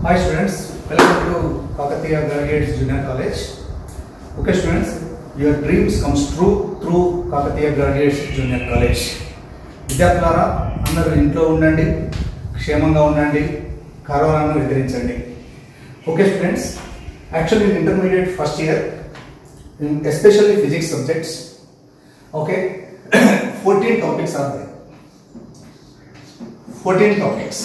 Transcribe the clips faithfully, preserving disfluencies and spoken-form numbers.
Hi students, welcome to Kakatiya Graduates Junior College. Okay students, your dreams comes true through Kakatiya Graduates Junior College. విద్యార్థులారా అందరూ ఇంట్లో ఉండండి, క్షేమంగా ఉండండి, కరోనాను ఎదిరించండి. Okay students, actually in intermediate first year, especially physics subjects, okay, fourteen topics are there. fourteen topics.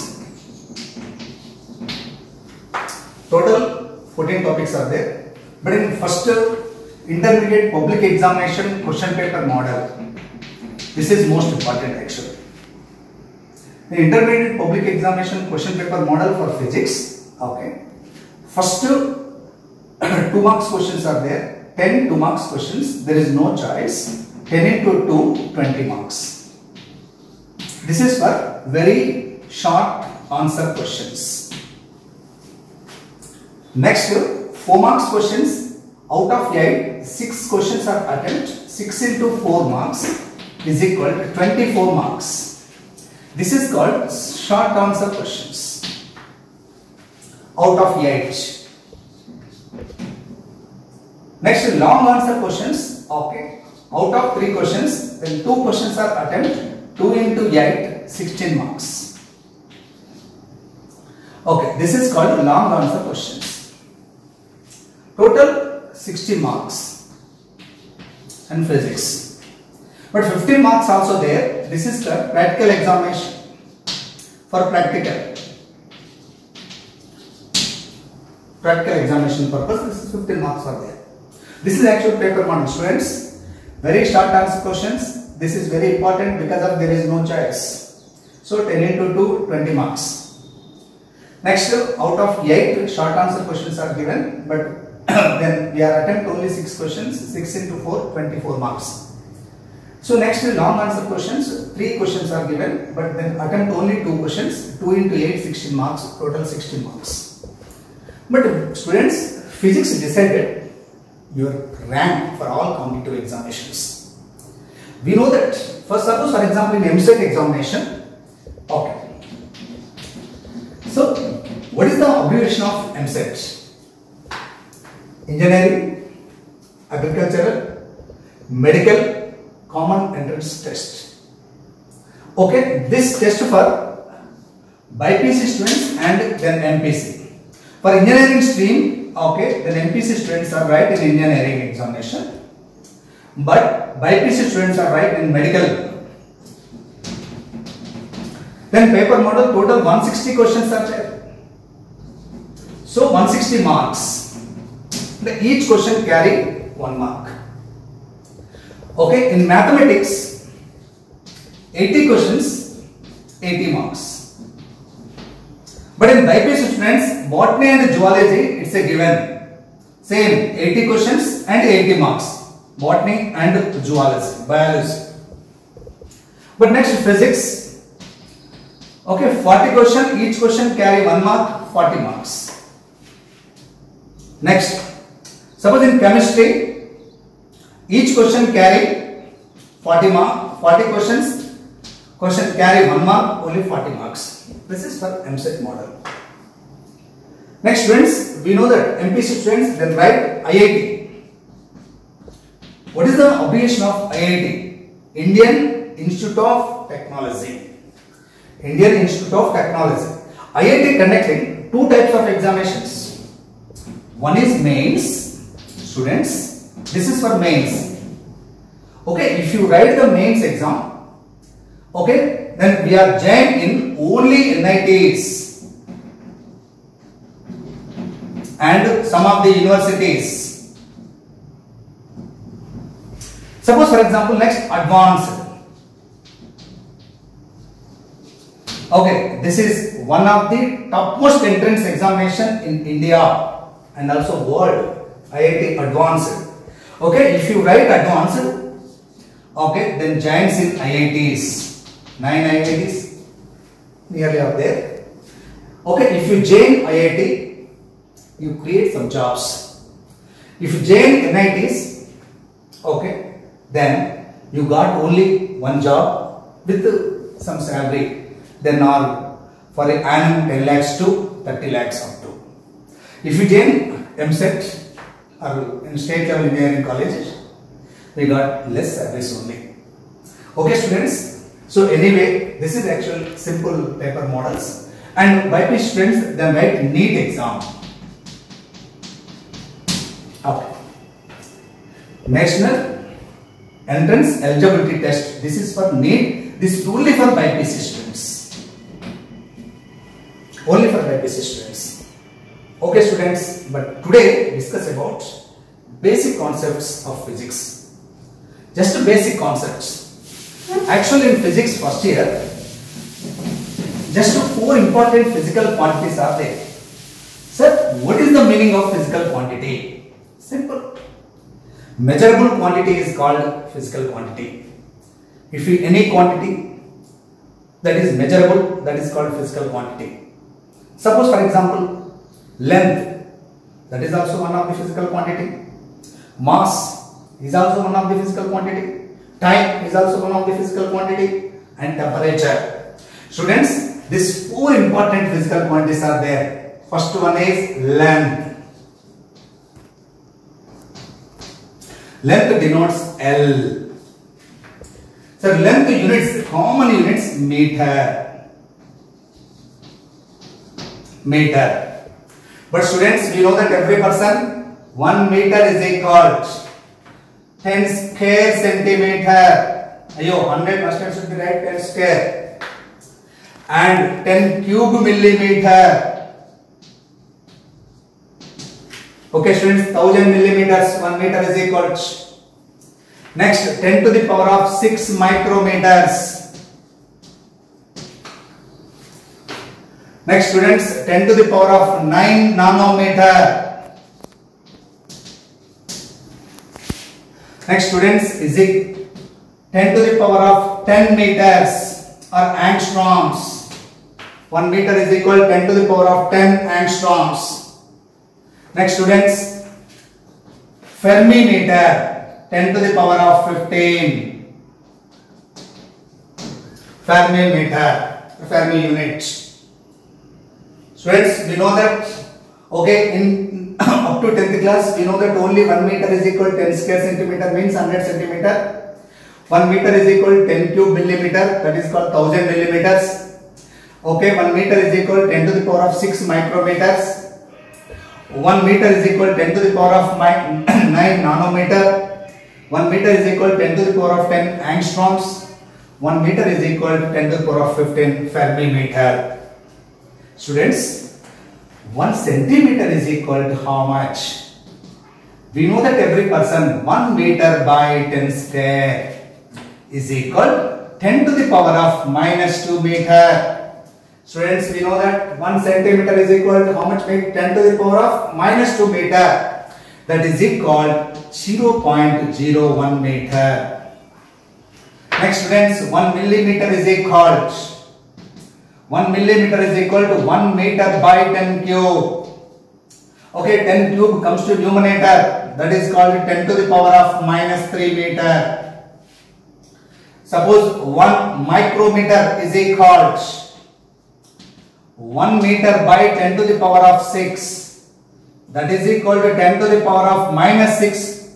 Total fourteen topics are there, but in first intermediate public examination question paper model, this is most important actually. The intermediate public examination question paper model for physics, okay, first two marks questions are there, ten two marks questions, there is no choice, ten into two, twenty marks. This is for very short answer questions. Next, four marks questions, out of eight, six questions are attempted, six into four marks is equal to twenty-four marks. This is called short answer questions, out of eight. Next, long answer questions, okay, out of three questions, then two questions are attempted, two into eight, sixteen marks. Okay, this is called long answer questions. Total sixty marks and physics, but fifteen marks also there. This is the practical examination. For practical practical examination purpose, this is fifteen marks are there. This is actual paper one, students. Very short answer questions. This is very important because of there is no choice. So ten into two, twenty marks. Next, out of eight short answer questions are given, but then we are attempt only six questions, six into four, twenty-four marks. So next, long answer questions, three questions are given, but then attempt only two questions, two into eight, sixteen marks, total sixteen marks. But students, physics decided your rank for all competitive examinations. We know that, for suppose for example in M SET examination, okay. So what is the abbreviation of M SET? Engineering, agricultural, medical, common entrance test. Okay, this test for B P C students and then M P C. For engineering stream, okay, then M P C students are right in engineering examination, but B P C students are right in medical. Then paper model, total one hundred sixty questions are there. So one hundred sixty marks. Each question carry one mark. Okay, in mathematics, eighty questions, eighty marks. But in B P C students, botany and zoology, it's a given. Same, eighty questions and eighty marks. Botany and zoology, biology. But next, physics. Okay, forty questions, each question carry one mark, forty marks. Next, suppose in chemistry, each question carry forty mark, forty questions, question carry one mark, only forty marks. This is for M SET model. Next students, we know that M P C students then write I I T. What is the abbreviation of I I T? Indian Institute of Technology. Indian Institute of Technology. I I T conducting two types of examinations. One is mains, students. This is for mains. Okay, if you write the mains exam, okay, then we are joined in only N I Ts and some of the universities. Suppose for example, next advanced. Okay, this is one of the topmost entrance examination in India and also world. I I T advanced. Okay, if you write advanced, okay, then joins in I I Ts. Nine I I Ts nearly are there. Okay, if you join I I T, you create some jobs. If you join N I Ts, okay, then you got only one job with some salary. Then all for an annum ten lakhs to thirty lakhs up to. If you join M set or in state level engineering colleges, we got less service only. Okay students, so anyway, this is actual simple paper models, and by which students they write NEET exam. Okay. National Entrance Eligibility Test. This is for NEET. This is only for B P C students. Only for B P C students. Okay students, but today discuss about basic concepts of physics. Just basic concepts. Actually in physics first year, just four important physical quantities are there. Sir, what is the meaning of physical quantity? Simple. Measurable quantity is called physical quantity. If you, any quantity that is measurable, that is called physical quantity. Suppose for example, length, that is also one of the physical quantity. Mass is also one of the physical quantity. Time is also one of the physical quantity, and temperature. Students, these four important physical quantities are there. First one is length. Length denotes L. So length units, common units, meter. Meter. But students, we know that every person, one meter is equal to ten square centimeter. Ayo, one hundred percent should be right, ten square. And ten cube millimeter. Okay students, one thousand millimeters, one meter is equal to. Next, ten to the power of six micrometers. Next students, ten to the power of nine nanometer. Next students, is it ten to the power of ten meters or angstroms. one meter is equal to ten to the power of ten angstroms. Next students, Fermi meter, ten to the power of fifteen. Fermi meter, Fermi unit. Students, we know that, okay, in up to tenth class, we know that only one meter is equal to ten square centimeter means one hundred centimeter. one meter is equal to ten cube millimeter, that is called one thousand millimeters. Okay, one meter is equal to ten to the power of six micrometers. one meter is equal to ten to the power of nine nanometer. one meter is equal to ten to the power of ten angstroms. one meter is equal to ten to the power of fifteen Fermi meter. Students, one centimeter is equal to how much? We know that every person, one meter by ten square is equal to ten to the power of minus two meter. Students, we know that one centimeter is equal to how much? ten to the power of minus two meter. That is equal to zero point zero one meter. Next students, one millimeter is equal to one millimeter is equal to one meter by ten cube. Okay, ten cube comes to numerator, that is called ten to the power of minus three meter. Suppose one micrometer is equal to one meter by ten to the power of six, that is equal to ten to the power of minus six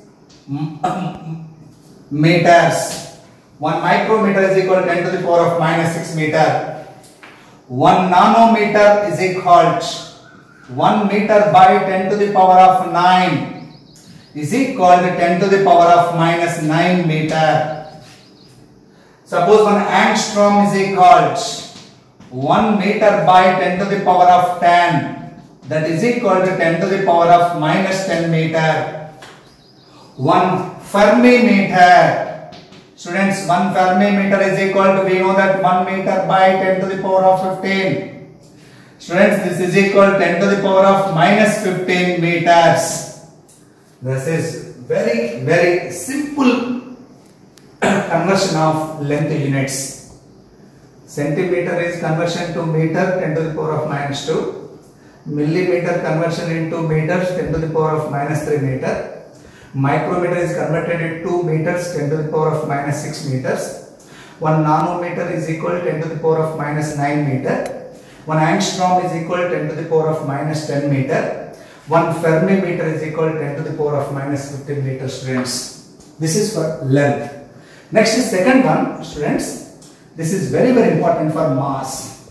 meters. one micrometer is equal to ten to the power of minus six meter. one nanometer is equal to one meter by ten to the power of nine is equal to ten to the power of minus nine meter. Suppose one angstrom is equal to one meter by ten to the power of ten, that is equal to ten to the power of minus ten meter. one Fermi meter. Students, one Fermi meter is equal to, we know that one meter by ten to the power of fifteen. Students, this is equal to ten to the power of minus fifteen meters. This is very, very simple conversion of length units. Centimeter is conversion to meter, ten to the power of minus two. Millimeter conversion into meters, ten to the power of minus three meter. Micrometer is converted into meters, ten to the power of minus six meters. one nanometer is equal to ten to the power of minus nine meter. one angstrom is equal to ten to the power of minus ten meter. one Fermi meter is equal to ten to the power of minus fifteen meters, students. This is for length. Next is second one, students. This is very very important for mass.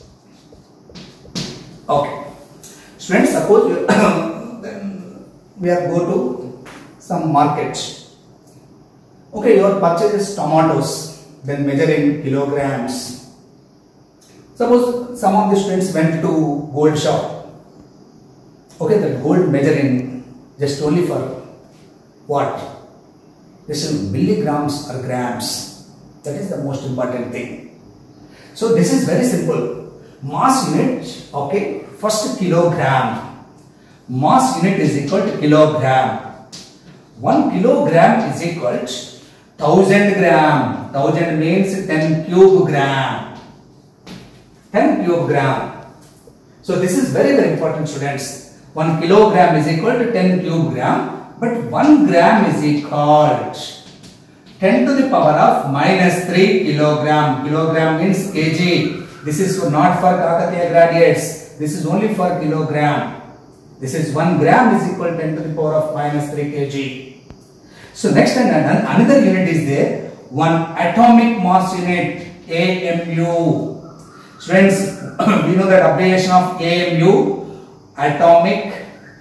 Okay. Students, suppose you then we are go to some market. Okay, your purchase is tomatoes, then measure in kilograms. Suppose some of the students went to gold shop. Okay, the gold measuring just only for what? This is milligrams or grams. That is the most important thing. So this is very simple. Mass unit, okay, first kilogram. Mass unit is equal to kilogram. One kilogram is equal to thousand gram. Thousand means ten cube gram. ten cube gram. So this is very very important, students. one kilogram is equal to ten cube gram, but one gram is equal to ten to the power of minus three kilogram. Kilogram means kg. This is not for Kakatiya graduates. This is only for kilogram. This is one gram is equal to ten to the power of minus three kg. So next and another unit is there. One atomic mass unit, A M U. Friends, we know that abbreviation of A M U, atomic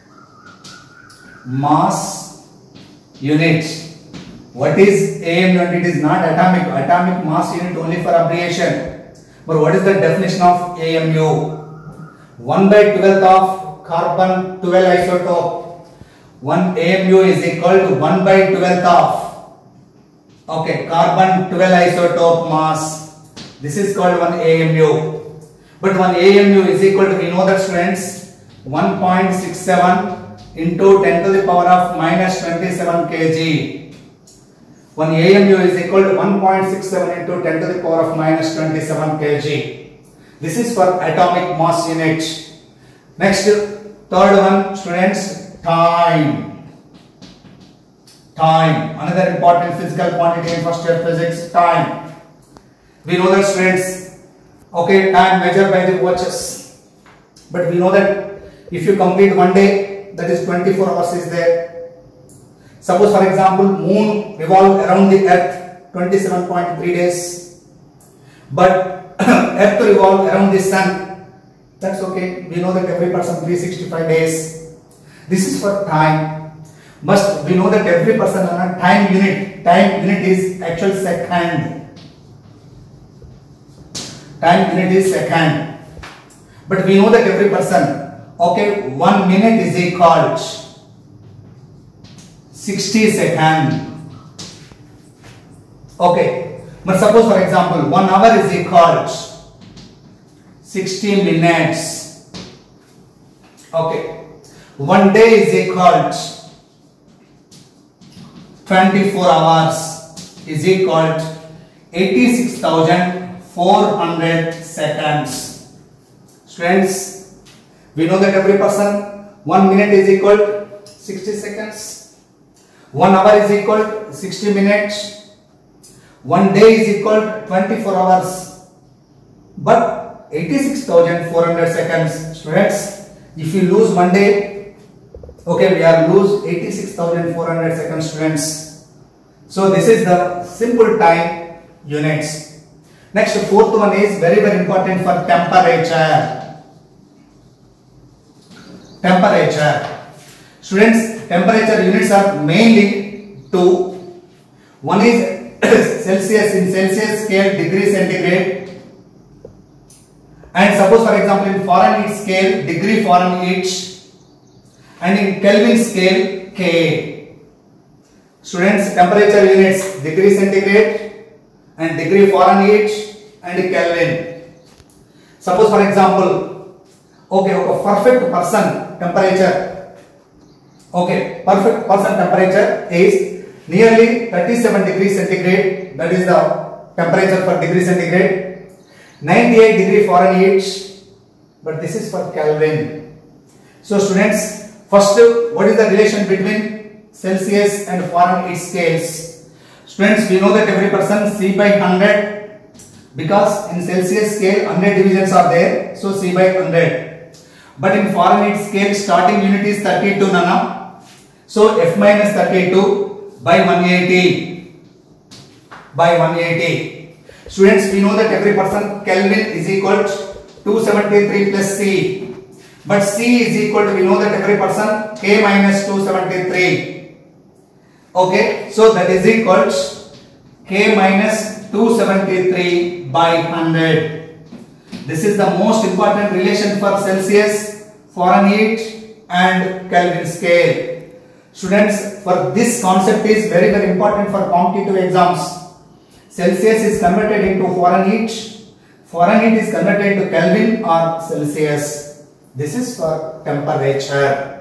mass unit. What is A M U? It is not atomic. Atomic mass unit only for abbreviation. But what is the definition of A M U? one by twelfth of carbon twelve isotope. one A M U is equal to one by twelfth of, okay, carbon twelve isotope mass. This is called one A M U. But one A M U is equal to, we know that, students, one point six seven into ten to the power of minus twenty-seven kilograms. one A M U is equal to one point six seven into ten to the power of minus twenty-seven kilograms. This is for atomic mass unit. Next, third one, students, time. Time. Another important physical quantity in first year physics, time. We know that, students, okay, time measured by the watches. But we know that if you complete one day, that is twenty-four hours is there. Suppose, for example, moon revolve around the earth twenty-seven point three days, but earth revolve around the sun. That's okay. We know that every person three hundred sixty-five days. This is for time. But we know that every person on a time unit. Time unit is actual second. Time unit is second. But we know that every person, okay, one minute is equal to sixty seconds. Okay, but suppose, for example, one hour is equal to sixty minutes. Okay, one day is equal to twenty-four hours is equal to eighty-six thousand four hundred seconds. Students, we know that every person, one minute is equal to sixty seconds, one hour is equal to sixty minutes, one day is equal to twenty-four hours, but eighty-six thousand four hundred seconds. Students, if you lose one day, okay, we are lose eighty-six thousand four hundred seconds, students. So this is the simple time units. Next, fourth one is very very important for temperature. Temperature. Students, temperature units are mainly two. One is Celsius, in Celsius scale degree centigrade, and suppose, for example, in Fahrenheit scale degree Fahrenheit, and in Kelvin scale K. Students, temperature units degree centigrade and degree Fahrenheit and Kelvin. Suppose, for example, okay, okay, perfect person temperature, okay, perfect person temperature is nearly thirty-seven degrees centigrade. That is the temperature for degree centigrade. ninety-eight degree Fahrenheit, but this is for Kelvin. So students, first, what is the relation between Celsius and Fahrenheit scales? Students, we know that every person C by one hundred, because in Celsius scale one hundred divisions are there, so C by one hundred. But in Fahrenheit scale, starting unit is thirty-two, Nana. So F minus thirty-two by one eighty. By one eighty. Students, we know that every percent Kelvin is equal to two seventy-three plus C. But C is equal to, we know that every percent K minus two seventy-three. Okay, so that is equal to K minus two seventy-three by one hundred. This is the most important relation for Celsius, Fahrenheit and Kelvin scale. Students, for this concept is very very important for competitive exams. Celsius is converted into Fahrenheit, Fahrenheit is converted into Kelvin or Celsius. This is for temperature.